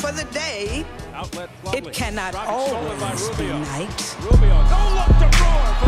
for the day. Outlet it cannot always be night. Rubio, don't look to Roar.